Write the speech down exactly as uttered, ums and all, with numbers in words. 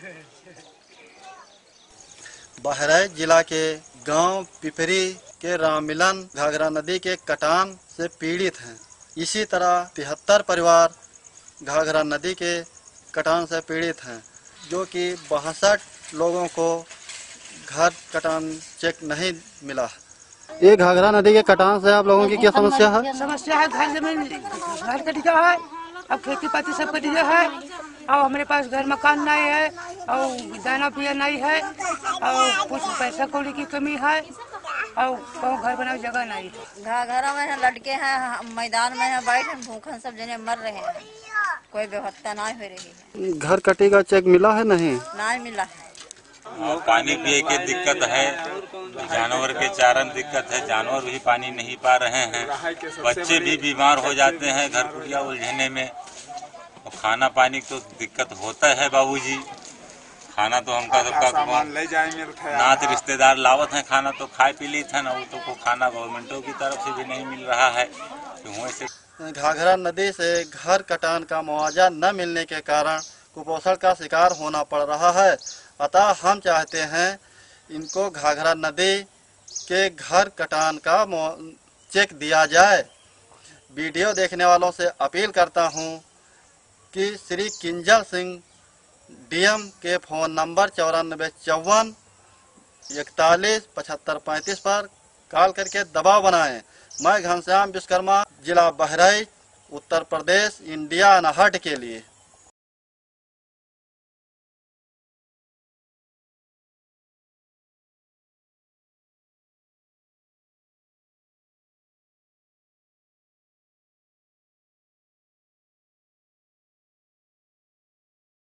बहराइच जिला के गांव पिपरी के राममिलन घाघरा नदी के कटान से पीड़ित हैं। इसी तरह तिहत्तर परिवार घाघरा नदी के कटान से पीड़ित हैं, जो कि बासठ लोगों को घर कटान चेक नहीं मिला। ये घाघरा नदी के कटान से आप लोगों की क्या समस्या है? समस्या है घर जमीन घर कट गया है, अब खेती पाती सब कट गया है, और हमारे पास घर मकान नहीं है, और दाना पिया नहीं है, और कुछ पैसा कौड़ी की कमी है, और घर बनाने जगह नहीं है। घाघरा में लड़के हैं, मैदान में है, बैठे भूखन सब जने मर रहे हैं, कोई व्यवस्था नहीं हो रही है। घर कटेगा चेक मिला है? नहीं नहीं मिला है। और पानी पिए के दिक्कत है, जानवर के चारण दिक्कत है, जानवर भी पानी नहीं पा रहे हैं, बच्चे भी बीमार हो जाते हैं घर कुटिया उलझने में, और खाना पानी तो दिक्कत होता है बाबूजी। खाना तो हमका सबका नात रिश्तेदार लावत हैं, खाना तो खाए पी ली था ना, वो तो को खाना गवर्नमेंटों की तरफ से भी नहीं मिल रहा है। तो घाघरा नदी से घर कटान का मुआवजा न मिलने के कारण कुपोषण का शिकार होना पड़ रहा है। अतः हम चाहते हैं इनको घाघरा नदी के घर कटान का चेक दिया जाए। वीडियो देखने वालों से अपील करता हूं कि श्री किंजल सिंह डीएम के फोन नंबर चौरानबे चौवन इकतालीस पचहत्तर पैंतीस पर कॉल करके दबाव बनाएं। मैं घनश्याम विश्वकर्मा, जिला बहराइच, उत्तर प्रदेश, इंडिया अनहट के लिए।